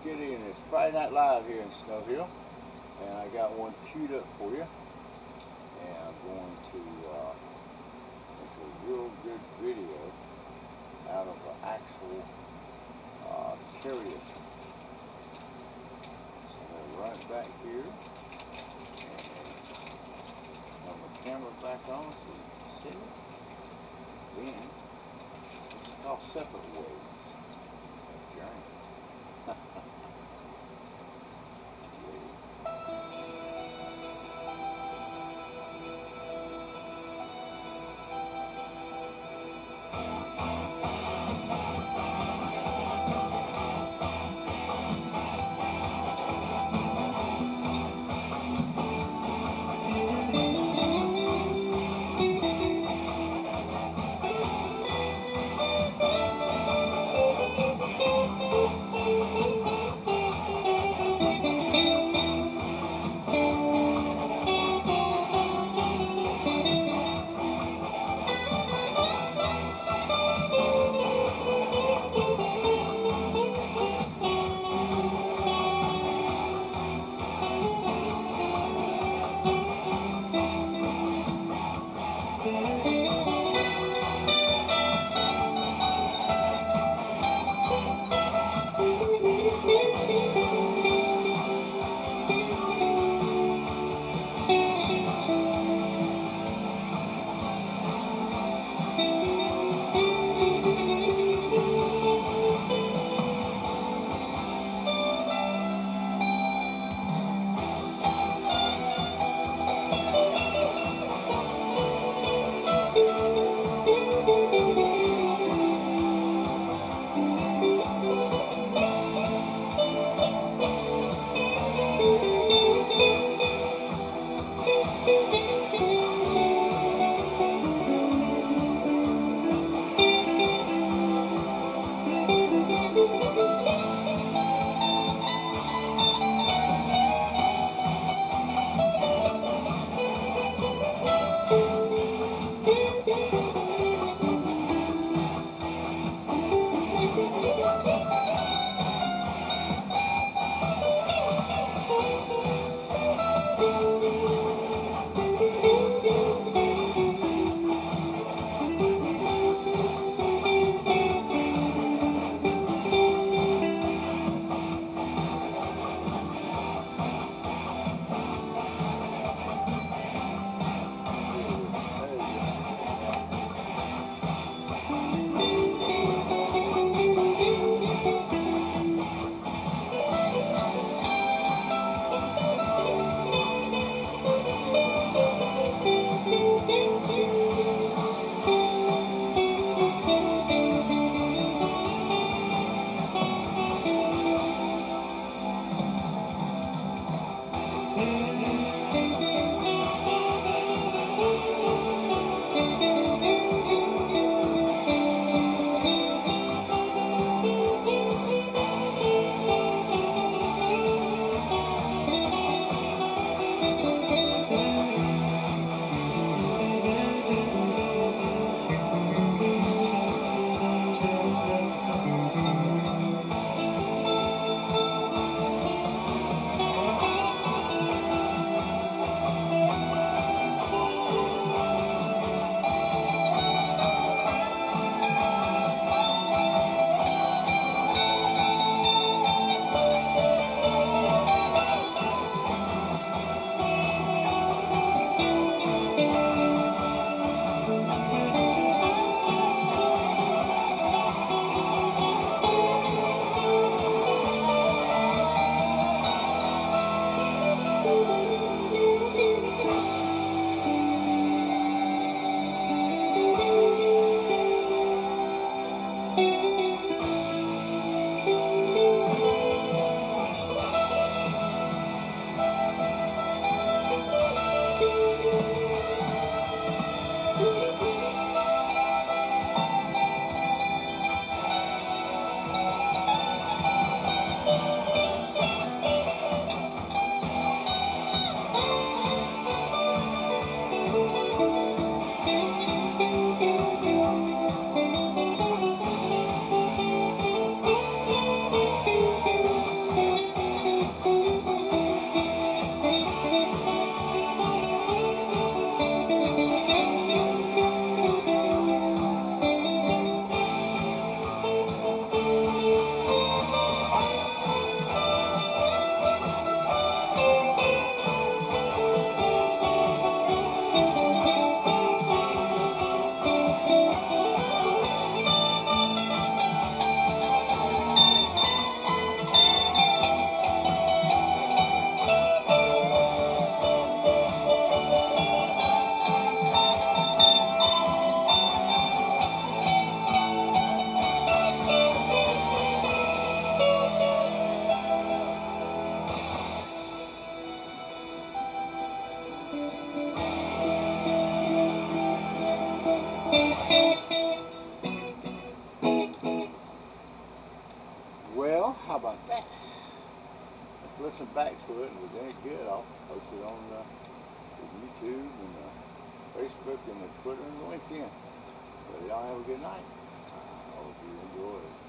Kitty, and it's Friday Night Live here in Snow Hill, and I got one queued up for you, and I'm going to make a real good video out of the actual chariot. So I'm going to run it back here, and turn the camera back on so you can see it. Then, this is called Separate Ways. Journey. Well, how about that? Let's listen back to it, and if it's any good, I'll post it on the YouTube and the Facebook and the Twitter and the LinkedIn. So y'all have a good night. I hope you enjoy it.